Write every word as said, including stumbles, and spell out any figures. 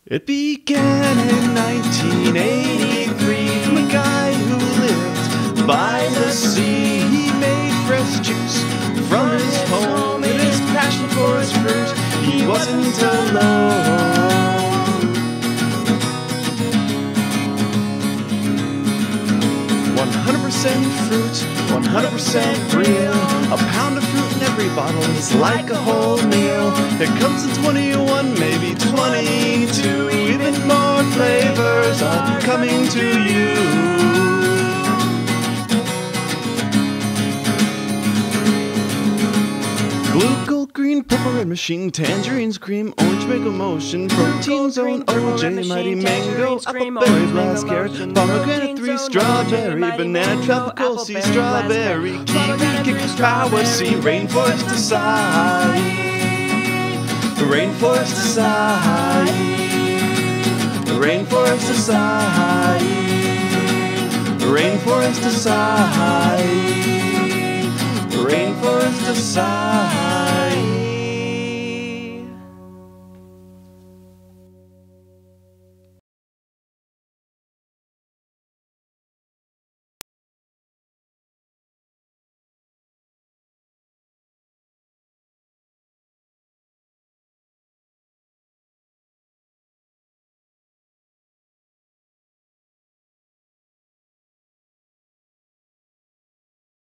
It began in nineteen eighty-three from a guy who lived by the sea. He made fresh juice from his home and his passion for his fruit. He wasn't alone. one hundred percent fruit, one hundred percent real. A pound of fruit in every bottle is like a whole meal. It comes in twenty-one, maybe twenty-two. Even more flavors are coming to you. Blue, gold, green, purple, red machine, tangerines, cream, orange, mango, motion, protein zone, O J, mighty mango, apple, berry, blast, carrot, pomegranate, three, strawberry, banana, tropical, sea, strawberry, kiwi, kick, power, sea, rainforest, acai, rainforest, acai, rainforest, acai, rainforest, acai, rainforest, acai.